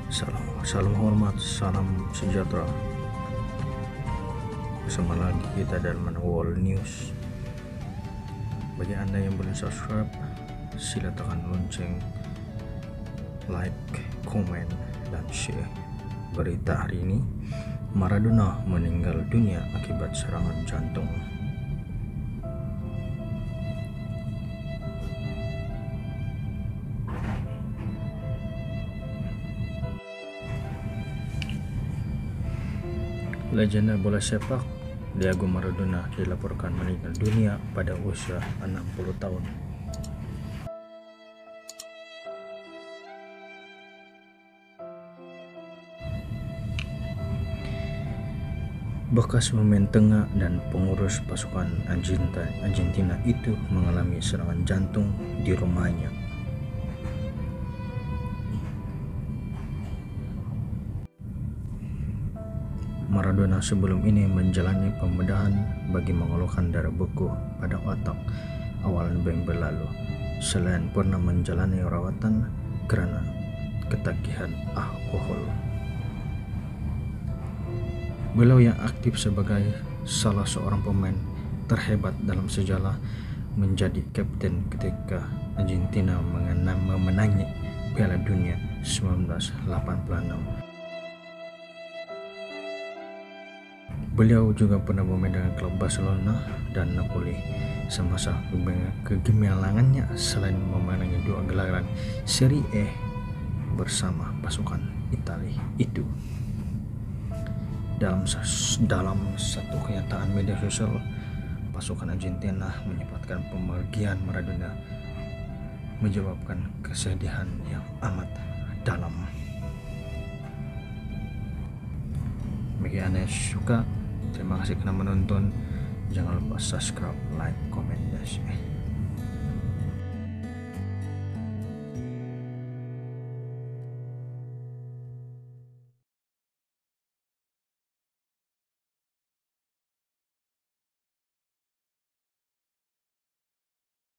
Salam hormat, salam sejahtera. Bersama lagi kita dalam World News. Bagi Anda yang belum subscribe, sila tekan lonceng, like, komen, dan share. Berita hari ini, Maradona meninggal dunia akibat serangan jantung. Legenda bola sepak Diego Maradona dilaporkan meninggal dunia pada usia 60 tahun. Bekas pemain tengah dan pengurus pasukan Argentina itu mengalami serangan jantung di rumahnya. Maradona sebelum ini menjalani pembedahan bagi mengeluarkan darah beku pada otak awal November lalu, selain pernah menjalani rawatan karena ketagihan alkohol. Beliau yang aktif sebagai salah seorang pemain terhebat dalam sejarah menjadi kapten ketika Argentina memenangi Piala Dunia 1986. Beliau juga pernah bermain dengan klub Barcelona dan Napoli semasa kegemilangannya, selain memenangi 2 gelaran Serie A bersama pasukan Italia itu. Dalam satu kenyataan media sosial, pasukan Argentina menyebutkan pemergian Maradona menyebabkan kesedihan yang amat dalam. Bagi Anda yang suka, terima kasih karena menonton. Jangan lupa subscribe, like, komen, dan share.